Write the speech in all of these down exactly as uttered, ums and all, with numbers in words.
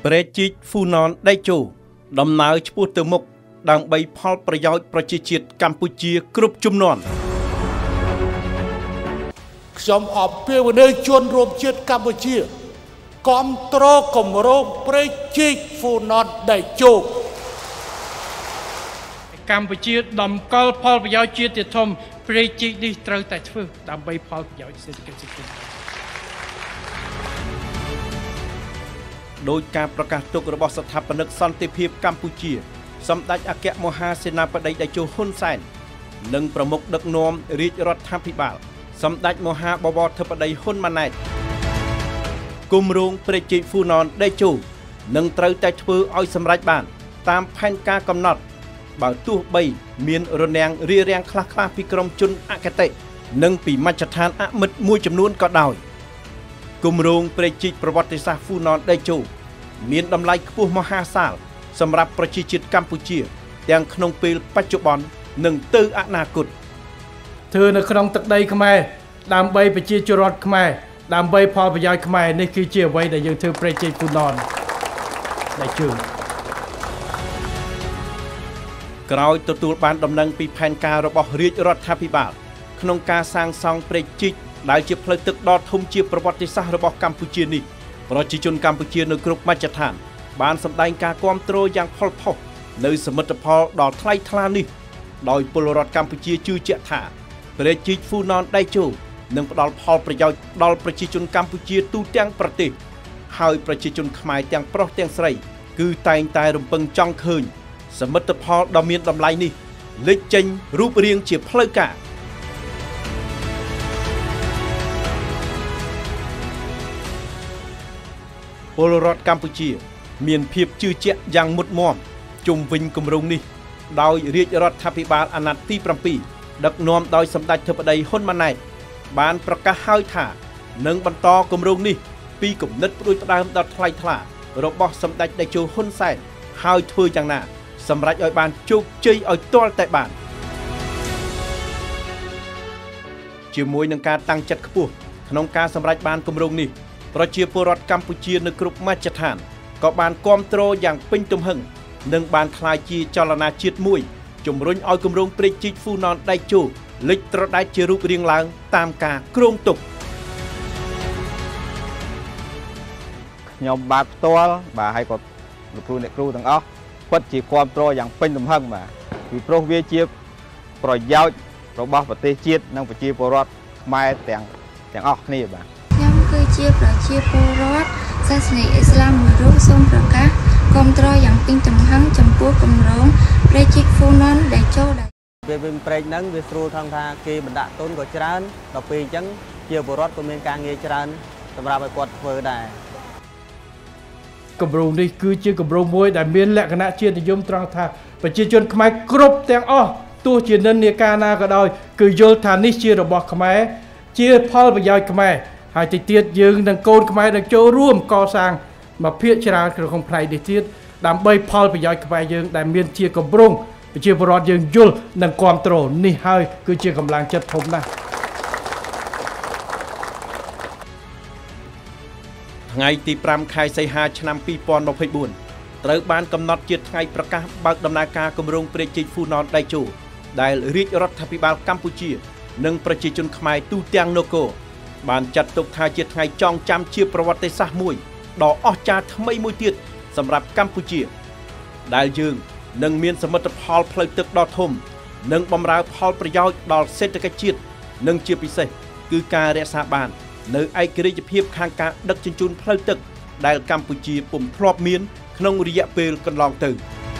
ប្រេជីកហ្វូណនដៃជូដំណើរឆ្ពោះទៅមុខដើម្បីផលប្រយោជន៍ប្រជាជាតិកម្ពុជាគ្រប់ជំនាន់ខ្ញុំអបពីវនីជនរួមជាតិកម្ពុជាគាំទ្រគម្រោងប្រេជីកហ្វូណនដៃជូកម្ពុជាដំកល់ផលប្រយោជន៍ជាតិជាធំប្រេជីកនេះត្រូវតែធ្វើដើម្បីផលប្រយោជន៍សេដ្ឋកិច្ចសង្គមដោយការប្រកាសទុករបស់ស្ថាបនិកសន្តិភាពកម្ពុជាសម្ដេចអគ្គមហាសេនាបតីតេជោហ៊ុនសែននិងប្រមុខដឹកនាំរាជរដ្ឋាភិបាលសម្ដេចមហាបវរធិបតីហ៊ុនម៉ាណែតគម្រោងប្រេជីកហ្វូណនដេជោនឹងត្រូវតែធ្វើឲ្យសម្រេចបានតាមផែនការកំណត់បើទោះបីមានរនាំងរារាំងខ្លះៗពីក្រុមជនអគតិនិងពីមជ្ឈដ្ឋានអមិត្តមួយចំនួនក៏ដោយគម្រោងប្រេជីកប្រវត្តិសាស្ត្រហ្វូណនដេជោមានតម្លៃខ្ពស់មហាសាលសម្រាប់ប្រជាជាតិកម្ពុជាទាំងក្នុងពេលបច្ចុប្បន្ននិងទៅអនាគតធ្វើនៅក្នុងទឹកដីខ្មែរដើម្បីប្រជាជនរដ្ឋខ្មែរដើម្បីផលប្រយោជន៍ខ្មែរនេះគឺជាអ្វីដែលយើងធ្វើប្រេជីកហ្វូណនដៃជូក្រោយទទួលបានដំណឹងពីផែនការរបស់រាជរដ្ឋាភិបាលក្នុងការសាងសង់ប្រេជីកដែលជាផ្លូវទឹកដ៏ធំជាប្រវត្តិសាស្ត្ររបស់កម្ពុជានេះប្រជាជនកម្ពុជានៅគ្រប់មជ្ឈដ្ឋានបានសម្ដែងការគាំទ្រយ៉ាងផុសផុសនៅសមិទ្ធផលដ៏ថ្លៃថ្លានេះដោយពលរដ្ឋកម្ពុជាជឿជាក់ថាប្រេជីកហ្វូណនដៃជូនឹងផ្ដល់ផលប្រយោជន៍ដល់ប្រជាជនកម្ពុជាទូទាំងប្រទេសហើយប្រជាជនខ្មែរទាំងប្រុសទាំងស្រីគឺតែងតែរំពឹងចង់ឃើញសមិទ្ធផលដ៏មានតម្លៃនេះលេចចេញរូបរាងជាផ្លូវការពលរដ្ឋកម្ពុជាមានភាពជឿជាក់យ៉ាងមុតមាំជុំវិញគម្រោងនេះដោយរាជរដ្ឋាភិបាលអាណត្តិទីbảyដឹកនាំដោយសម្ដេចធិបតីហ៊ុនម៉ាណែតបានប្រកាសហើយថានឹងបន្តគម្រោងនេះពីគំនិតផ្ដួចផ្ដើមដ៏ថ្លៃថ្លារបស់សម្ដេចតេជោហ៊ុនសែនហើយធ្វើយ៉ាងណាសម្រាប់ឲ្យបានជោគជ័យឲ្យទាល់តែបានជាមួយនឹងការតាំងចិត្តខ្ពស់ក្នុងការសម្រេចបានគម្រោងនេះប្រជាពលរដ្ឋកម្ពុជានៅគ្រប់មជ្ឈដ្ឋានក៏បានគាំទ្រយ៉ាងពេញទំហឹងនិងបានក្លាយជាចលនាជាតិមួយជំរុញឲ្យគម្រោងប្រេជីកហ្វូណនដៃជូលេចត្រដែតជារូបរាងឡើងតាមការគ្រោងទុកខ្ញុំបាទផ្ទាល់បាទហើយក៏លោកគ្រូអ្នកគ្រូទាំងអស់ពិតជាគាំទ្រយ៉ាងពេញទំហឹងបាទពីព្រោះវាជាប្រយោជន៍របស់ប្រទេសជាតិនិងប្រជាពលរដ្ឋខ្មែរទាំងទាំងអស់គ្នាបាទខ្ញុំគឺជាប្រជាពលរដ្ឋសាសនាអ៊ីស្លាមមួយរូបសូមប្រកាសគាំទ្រយ៉ាងពេញទំហឹងចំពោះគម្រោងប្រេជីកហ្វូណនដៃជូដែរវាវិញប្រេកហ្នឹងវាស្រួលថងថាគេបណ្ដាក់ទុនក៏ច្រើនដល់ពេលអញ្ចឹងជាពលរដ្ឋក៏មានការងារច្រើនសម្រាប់ឲ្យគាត់ធ្វើដែរគម្រោងនេះគឺជាគម្រោងមួយដែលមានលក្ខណៈជាតិនិយមត្រង់ថាប្រជាជនខ្មែរគ្រប់ទាំងអស់ទោះជានិន្នាការណាក៏ដោយគឺយល់ថានេះជារបស់ខ្មែរជាផលប្រយោជន៍ខ្មែរហើយតិចទៀតយើងនឹងកូនខ្មែរនឹងចូលរួមកសាងមកភាគច្រើនក្នុងផ្នែកនេះទៀតដើម្បីផលប្រយោជន៍ខ្មែរយើងដែលមានជាគម្រោងប្រជាពលរដ្ឋយើងយល់និងគាំទ្រនេះហើយគឺជាកម្លាំងចិត្តធំណាស់ថ្ងៃទីប្រាំខែសីហាឆ្នាំពីរពាន់ម្ភៃបួនត្រូវបានកំណត់ជាថ្ងៃប្រកាសបើកដំណើរការគម្រោងប្រេជីកហ្វូណនដៃជូដែលរាជរដ្ឋាភិបាលកម្ពុជានិងប្រជាជនខ្មែរទូទាំងនគរបានចាត់ទុកថាជាថ្ងៃចងចាំជាប្រវត្តិសាស្ត្រមួយដ៏អស្ចារ្យថ្មីមួយទៀតសម្រាប់កម្ពុជាដែលយើងនឹងមានសមិទ្ធផលផ្លូវទឹកដ៏ធំនិងបម្រើផលប្រយោជន៍ដល់សេដ្ឋកិច្ចជាតិនិងជាពិសេសគឺការរក្សាបាននៅឯករាជ្យភាពខាងការដឹកជញ្ជូនផ្លូវទឹកដែលកម្ពុជាពុំធ្លាប់មានក្នុងរយៈពេលកន្លងទៅ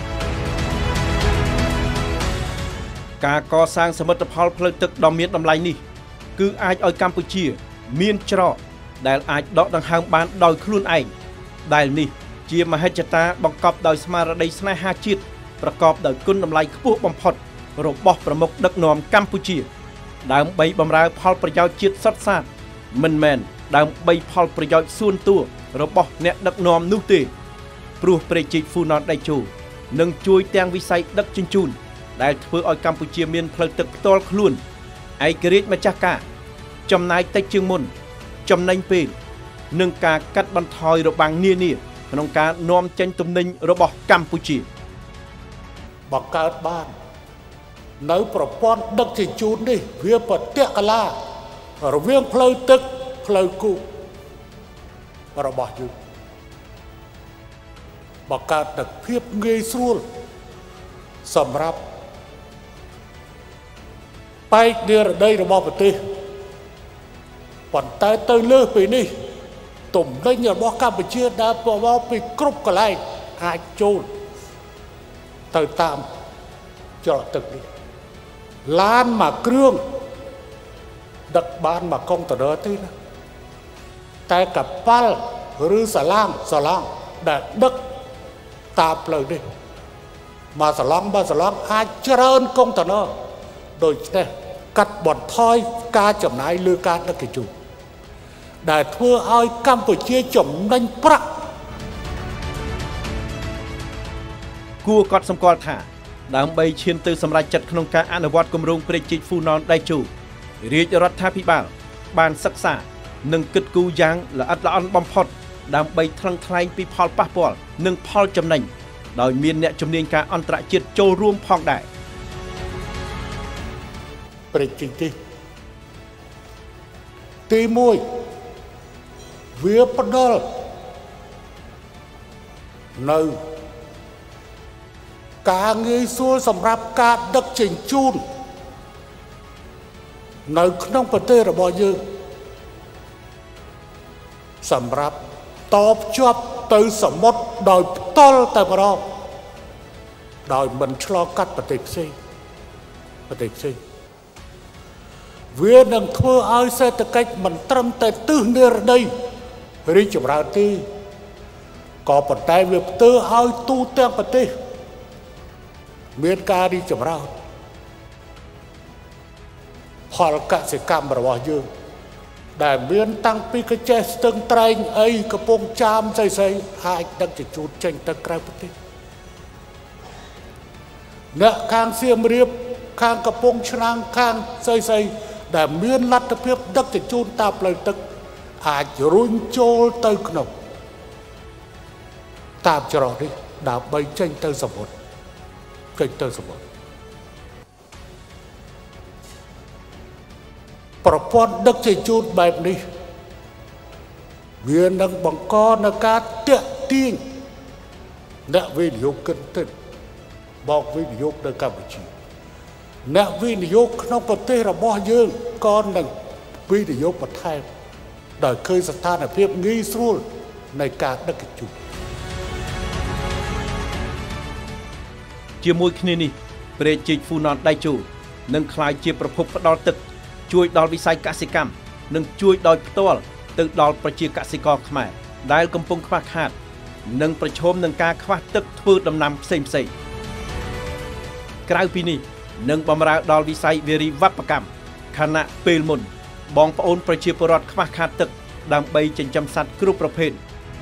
ការកសាងសមិទ្ធផលផ្លូវទឹកដ៏មានតម្លៃនេះគឺអាចឲ្យកម្ពុជាមានច្រកដែលអាចដកដង្ហើមបានដោយខ្លួនឯងដែលនេះជាមហិច្ឆតាបង្កប់ដោយស្មារតីស្នេហាជាតិប្រកបដោយគុណតម្លៃខ្ពស់បំផុតរបស់ប្រមុខដឹកនាំកម្ពុជាដើម្បីបម្រើផលប្រយោជន៍ជាតិសុទ្ធសាធមិនមែនដើម្បីផលប្រយោជន៍ส่วนตัวរបស់អ្នកដឹកនាំនោះទេព្រោះប្រេជីកហ្វូណនដៃជូនឹងជួយទាំងវិស័យដឹកជញ្ជូនដែលធ្វើឲ្យកម្ពុជាមានផ្លូវទឹកផ្ទាល់ខ្លួនឯករាជ្យម្ចាស់ការចំណាយតិចជាងមុនចំណេញពេលនិងការកាត់បន្ថយរបាំងនានាក្នុងការនាំចេញទំនិញរបស់កម្ពុជាបង្កើតបាននៅប្រព័ន្ធដឹកជញ្ជូននេះវាប្រតិកលារវាងផ្លូវទឹកផ្លូវគោករបស់យើងបង្កើតនូវភាពងាយស្រួលសម្រាប់បែកនិរដីរបស់ប្រទេសប៉ុន្តែទៅលើសពីនេះទំនិញរបស់កម្ពុជាដែលមកពីគ្រប់កន្លែងអាចចូលទៅតាមច្រកទឹកនេះឡានមួយគ្រឿងដឹកបានមួយកុងតឺន័រទេណាតែកប៉ាល់ឬសាឡាងសាឡាងដែលដឹកតាមផ្លូវនេះមកសាឡង់បើសាឡង់អាចច្រើនកុងតឺន័រដូច្នេះកាត់បន្ថយការចំណាយលើការដឹកជញ្ជូនដែលធ្វើឲ្យកម្ពុជាចំណេញប្រាក់គួរកត់សម្គាល់ថាដើម្បីឈានទៅសម្រេចចិត្តក្នុងការអនុវត្តគម្រោងព្រែកជីកហ្វូណនដៃជូរាជរដ្ឋាភិបាលបានសិក្សានិងគិតគូរយ៉ាងល្អិតល្អន់បំផុតដើម្បីថ្លឹងថ្លែងពីផលប៉ះពាល់និងផលចំណេញដោយមានអ្នកជំនាញការអន្តរជាតិចូលរួមផងដែរព្រែកជីកនេះទីមួយវាផ្ដល់នៅការងាយស្រួលសម្រាប់ការដឹកជញ្ជូននៅក្នុងប្រទេសរបស់យើងសម្រាប់តភ្ជាប់ទៅសមុទ្រដោយផ្ទាល់តែម្ដងដោយមិនឆ្លងកាត់ប្រទេសផ្សេងប្រទេសផ្សេងវានឹងធ្វើឲ្យសេដ្ឋកិច្ចមិនត្រឹមតែទិសនិរដីរីកចម្រើនទេក៏ប៉ុន្តែវាផ្ទើឲ្យទូទាំងប្រទេសមានការរីកចម្រើនផលកសិកម្មរបស់យើងដែលមានតាំងពីកញ្ចេះស្ទឹងត្រែងអីកំពង់ចាមស្អីស្អីអាចដឹកជញ្ជូនចេញទៅក្រៅប្រទេសអ្នកខាងសៀមរាបខាងកំពង់ឆ្នាំងខាងស្អីស្អីដែលមានលទ្ធភាពដឹកជញ្ជូនតាមផ្លូវទឹកអាចរុញចូលទៅក្នុងតាមច្រកនេះដើម្បីចេញទៅសមុទ្រចេញទៅសមុទ្រប្រព័ន្ធដឹកជញ្ជូនបែបនេះវានឹងបង្កនៅការទាក់ទាញអ្នកវិនិយោគិនទិនបោកវិនិយោគនៅកម្ពុជាអ្នកវិនិយោគក្នុងប្រទេសរបស់យើងក៏នឹងវិនិយោគបន្ថែមដោយឃើញស្ថានភាពងាយស្រួលនៃការដឹកជញ្ជូនជាមួយគ្នានេះព្រែកជីកហ្វូណនដៃជូនឹងក្លាយជាប្រភពផ្ដល់ទឹកជួយដល់វិស័យកសិកម្មនិងជួយដោយផ្ទាល់ទៅដល់ប្រជាកសិករខ្មែរដែលកំពុងខ្វះខាតនិងប្រឈមនឹងការខ្វះទឹកធ្វើដំណាំផ្សេងផ្សេងក្រៅពីនេះនឹងបម្រើដល់វិស័យវារីវប្បកម្មខណៈពេលមុនបងប្អូនប្រជាពលរដ្ឋខ្វះខាតទឹកដើម្បីចិញ្ចឹមសត្វគ្រប់ប្រភេទ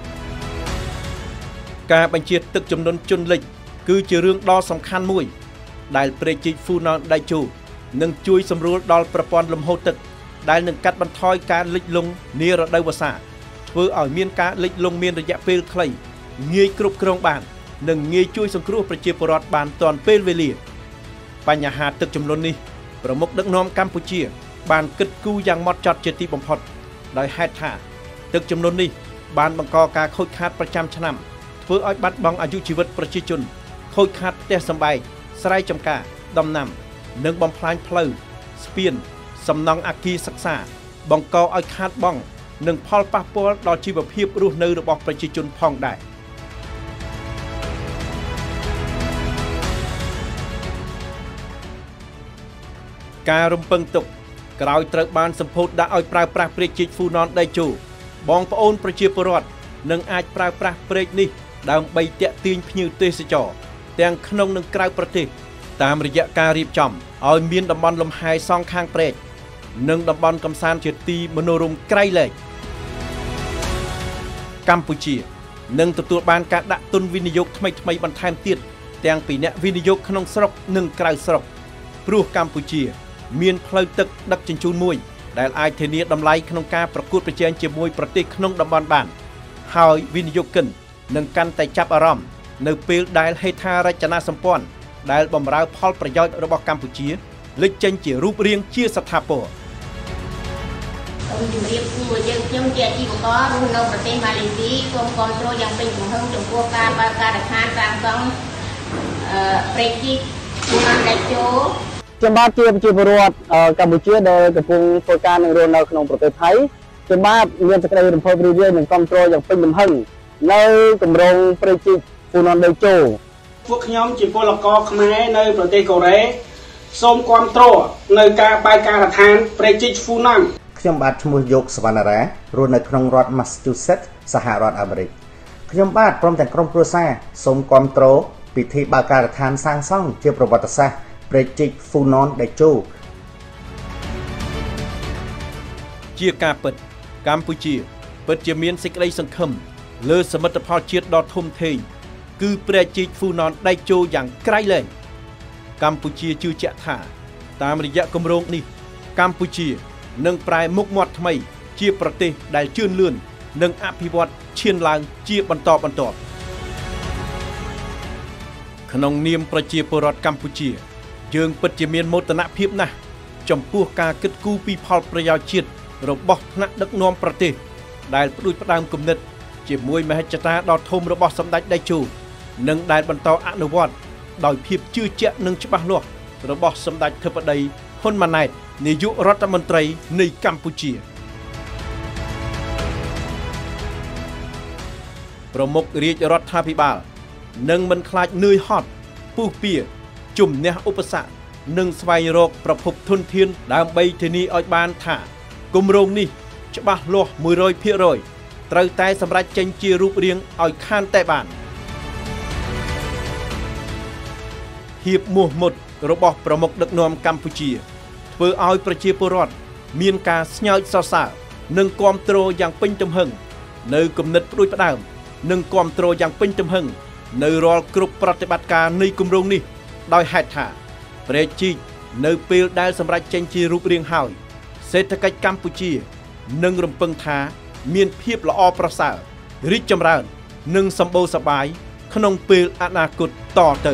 ការបញ្ជាទឹកចំនួនជន់លិចគឺជារឿងដ៏សំខាន់មួយដែលព្រែកជីកហ្វូណនដៃជូនឹងជួយសម្រួលដល់ប្រព័ន្ធលំហូរទឹកដែលនឹងកាត់បន្ថយការលិចលង់នារដូវវស្សាធ្វើឲ្យមានការលិចលង់មានរយៈពេលខ្លីងាយគ្រប់គ្រងបាននិងងាយជួយសង្គ្រោះប្រជាពលរដ្ឋបានទាន់ពេលវេលាបញ្ហាទឹកចំនួននេះប្រមុខដឹកនាំកម្ពុជាបានគិតគូរយ៉ាងម៉ត់ចត់ជាទីបំផុតដោយហេតុថាទឹកចំនួននេះបានបង្កការខូចខាតប្រចាំឆ្នាំធ្វើឲ្យបាត់បង់អាយុជីវិតប្រជាជនខូចខាតផ្ទះសម្បែងស្រែចម្ការដំណាំនិងបំផ្លាញផ្លូវស្ពានសំណង់អគារសិក្សាបង្កឲ្យខាតបង់និងផលប៉ះពាល់ដល់ជីវភាពរស់នៅរបស់ប្រជាជនផងដែរការរំពឹងទុកក្រោយត្រូវបានសម្ពោធដាក់ឲ្យប្រើប្រាស់ព្រែកជីកហ្វូណនដៃជូបងប្អូនប្រជាពលរដ្ឋនឹងអាចប្រើប្រាស់ព្រែកនេះដើម្បីទាក់ទាញភ្ញៀវទេសចរទាំងក្នុងនិងក្រៅប្រទេសតាមរយៈការរៀបចំឲ្យមានតំបន់លំហែសងខាងព្រែកនិងតំបន់កំសាន្តជាទីមនោរម្យក្រៃលែកកម្ពុជានឹងទទួលបានការដាក់ទុនវិនិយោគថ្មីៗបន្ថែមទៀតទាំងពីអ្នកវិនិយោគក្នុងស្រុកនិងក្រៅស្រុកព្រោះកម្ពុជាមានផ្លូវទឹកដឹកជញ្ជូនមួយដែលអាចធានាតម្លៃក្នុងការប្រកួតប្រជែងជាមួយប្រទេសក្នុងតំបន់បានហើយវិនិយោគិននឹងកាន់តែចាប់អារម្មណ៍នៅពេលដែលហេដ្ឋារចនាសម្ព័ន្ធដែលបម្រើផលប្រយោជន៍របស់កម្ពុជាលេចចេញជារូបរាងជាស្ថាពរសូមជម្រាបសួរយើងខ្ញុំជាអាជីវកររស់នៅប្រទេសម៉ាឡេស៊ីសូមគាំទ្រយ៉ាងពេញទំហឹងចំពោះការបើកការដ្ឋានសាងសង់អឺប្រេកជីបានដេជោខ្ញុំបាទជាប្រជាពលរដ្ឋកម្ពុជាដែលកំពុងធ្វើការនៅរស់នៅក្នុងប្រទេសថៃខ្ញុំបាទមានសេចក្តីរំភើបរីករាយនិងគាំទ្រយ៉ាងពេញទំហឹងនៅគម្រោងប្រេកជីហ្វូណនដេជោពួកខ្ញុំជាពលករខ្មែរនៅប្រទេសកូរ៉េសូមគាំទ្រនៅការបើកការដ្ឋានប្រេកជីហ្វូណនខ្ញុំបាទឈ្មោះយកសវណ្ណារ៉ារស់នៅក្នុងរដ្ឋ Massachusetts សហរដ្ឋអាមេរិកខ្ញុំបាទព្រមទាំងក្រុមគ្រួសារសូមគាំទ្រពិធីបើកការដ្ឋានសាងសង់ជាប្រវត្តិសាស្ត្រប្រេកជីហ្វូណនដេជោជាការពិតកម្ពុជាពិតជាមានសេចក្តីសង្ឃឹមលើសមិទ្ធផលជាតិដ៏ធំធេងគឺប្រេកជីហ្វូណនដេជោយ៉ាងក្រៃលែងកម្ពុជាជឿជាក់ថាតាមរយៈគម្រោងនេះកម្ពុជានឹងប្រែមុខមាត់ថ្មីជាប្រទេសដែលជឿនលឿននិងអភិវឌ្ឍឈានឡើងជាបន្តបន្ទាប់ក្នុងនាមប្រជាពលរដ្ឋកម្ពុជាយើងពិតជាមានមោទនភាពណាស់ចំពោះការគិតគូរពីផលប្រយោជន៍ជាតិរបស់ថ្នាក់ដឹកនាំប្រទេសដែលផ្ដួចផ្ដើមគំនិតជាមួយមហិច្ឆតាដ៏ធំរបស់សម្ដេចតេជោនិងដែលបន្តអនុវត្តដោយភាពជឿជាក់និងច្បាស់លាស់របស់សម្ដេចធិបតីហ៊ុនម៉ាណែតនាយករដ្ឋមន្ត្រីនៃកម្ពុជាប្រមុខរាជរដ្ឋាភិបាលនឹងមិនខ្លាចនឿយហត់ពុះពៀជំនះឧបសគ្គនិងស្វែងរកប្រភពធនធានដើម្បីធានាឲ្យបានថាគម្រោងនេះច្បាស់លាស់ មួយរយភាគរយ ត្រូវតែសម្រេចចេញជារូបរាងឲ្យខានតែបានភាពមោះមុតរបស់ប្រមុខដឹកនាំកម្ពុជាធ្វើឲ្យប្រជាពលរដ្ឋមានការស្ញើចសរសើរនិងគាំទ្រយ៉ាងពេញទំហឹងនៅគំនិតផ្ដួចផ្ដើមនិងគាំទ្រយ៉ាងពេញទំហឹងនៅរាល់គ្រប់ប្រតិបត្តិការនៃគម្រោងនេះដោយហេតុថាប្រេកជីកនៅពេលដែលសម្រេចចេញជារូបរាងហើយសេដ្ឋកិច្ចកម្ពុជានឹងរំពឹងថាមានភាពល្អប្រសើររីកចម្រើននិងសម្បូរសប្បាយក្នុងពេលអនាគតតទៅ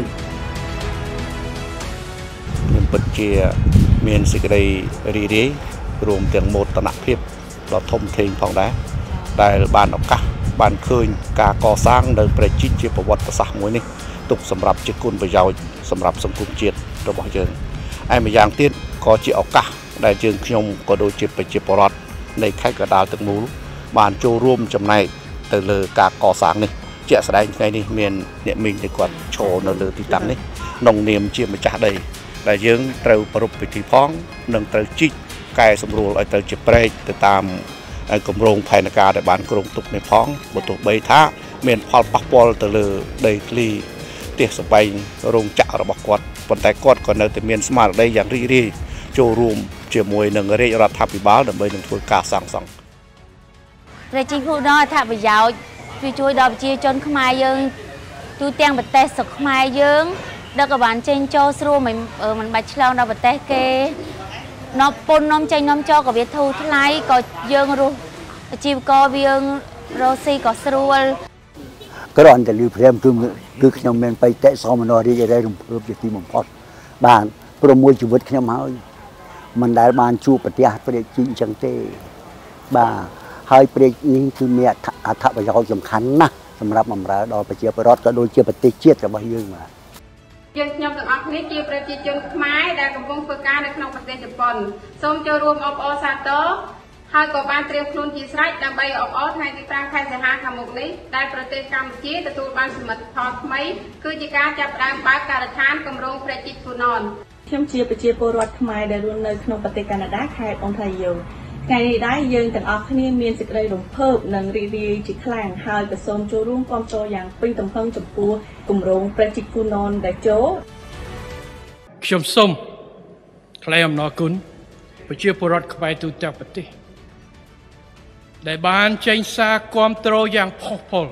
ខ្ញុំពិតជាមានសេចក្តីរីករាយរួមទាំងមោទនភាពដ៏ធំធេងផងដែរដែលបានឱកាសបានឃើញការកសាងនៅប្រេកជីកជាប្រវត្តិសាស្ត្រមួយនេះទុកសម្រាប់ជាគុណប្រយោជន៍សម្រាប់សង្គមជាតិរបស់យើងហើយម្យ៉ាងទៀតក៏ជាឱកាសដែលយើងខ្ញុំក៏ដូចជាប្រជាពលរដ្ឋនៃខេត្តកណ្ដាលទាំងមូលបានចូលរួមចំណែកទៅលើការកសាងនេះជាក់ស្ដែងថ្ងៃនេះមានអ្នកមីងដែលគាត់ឈរនៅលើទីតាំងនេះក្នុងនាមជាម្ចាស់ដីដែលយើងត្រូវប្រពៃពិធីផងនិងត្រូវជីកកែសម្រួលឲ្យទៅជាប្រេកទៅតាមគម្រោងផែនការដែលបានគ្រោងទុកនេះផងបើទោះបីថាមានផលប៉ះពាល់ទៅលើដីធ្លីផ្ទះសម្បែងរោងចក្ររបស់គាត់ប៉ុន្តែគាត់ក៏នៅតែមានស្មារតីយ៉ាងរីករាយចូលរួមជាមួយនឹងរាជរដ្ឋាភិបាលដើម្បីនឹងធ្វើការសាងសង់ប្រេកជីហ្វូណនអត្ថប្រយោជន៍ជួយជួយដល់ប្រជាជនខ្មែរយើងទូទាំងប្រទេសស្រុកខ្មែរយើងដឹកឲ្យបានចេញចូលស្រួលមិនមិនបាច់ឆ្លងដល់ប្រទេសគេនាំពុននាំចេញនាំចូលក៏វាធូរថ្លៃក៏យើងរស់អាជីវករយើងរស់ស៊ីក៏ស្រួលគ្រាន់តែលឺព្រមគឺគឺខ្ញុំមានបៃតេសោមនរីករាយរំភើបជាទីបំផុតបានព្រមមួយជីវិតខ្ញុំហើយមិនដែលបានជួបប្រទះប្រេកជីអញ្ចឹងទេបាទហើយប្រេកនេះគឺមានអត្ថប្រយោជន៍សំខាន់ណាស់សម្រាប់បម្រើដល់ប្រជាពលរដ្ឋក៏ដូចជាប្រទេសជាតិរបស់យើងបាទយើងខ្ញុំទាំងអស់គ្នាជាប្រជាជនខ្មែរដែលកំពុងធ្វើការនៅក្នុងប្រទេសជប៉ុនសូមចូលរួមអបអរសាទរហើយក៏បានត្រៀមខ្លួនជាស្រេចដើម្បីអបអរថ្ងៃទីប្រាំខែសីហាខាងមុខនេះដែលប្រទេសកម្ពុជាទទួលបានសមិទ្ធផលថ្មីគឺជាការចាប់ផ្ដើមបើកការដ្ឋានគម្រោងប្រេកជីហ្វូណនខ្ញុំជាប្រជាពលរដ្ឋខ្មែរដែលរស់នៅក្នុងប្រទេសកាណាដាខេត្តអូនតារីយ៉ូថ្ងៃនេះដែរយើងទាំងអស់គ្នាមានសេចក្តីរំភើបនិងរីករាយជាខ្លាំងហើយក៏សូមចូលរួមគាំទ្រយ៉ាងពេញទំហឹងចំពោះគម្រោងប្រេកជីហ្វូណនដេជោខ្ញុំសូមថ្លែងអំណរគុណប្រជាពលរដ្ឋខ្មែរទូទាំងប្រទេសដែលបានចេញសារគាំទ្រយ៉ាងផុសផុល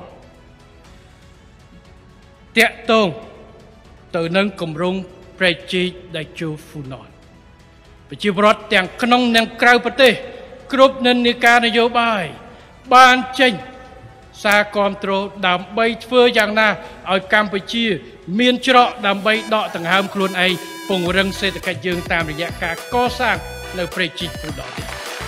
តាក់ទងទៅនឹងគម្រោងប្រេកជីកដេជោហ្វូណនប្រជាពលរដ្ឋទាំងក្នុងនិងក្រៅប្រទេសគ្រប់និន្នាការនយោបាយបានចេញសារគាំទ្រដើម្បីធ្វើយ៉ាងណាឲ្យកម្ពុជាមានច្រកដើម្បីដកដង្ហើមខ្លួនឯងពង្រឹងសេដ្ឋកិច្ចយើងតាមរយៈការកសាងនៅព្រែកជីកឧត្តរ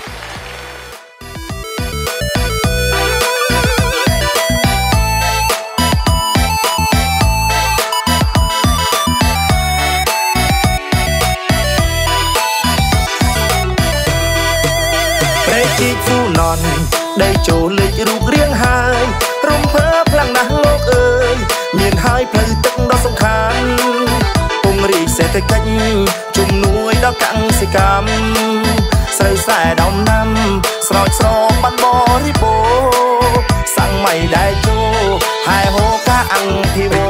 ជីកហ្វូណនដីចូលលេចរូបរាងហើយរំភើបខ្លាំងណាស់លោកអើយមានហើយផ្លូវទឹកដ៏សំខាន់ពង្រីកសេដ្ឋកិច្ចជំនួយដល់កសិកម្មស្រូវស្រែដំណាំស្រោចស្រពបានបរិបូរណ៍សាំងមៃដែលចូលហែហូការអង្គភិវ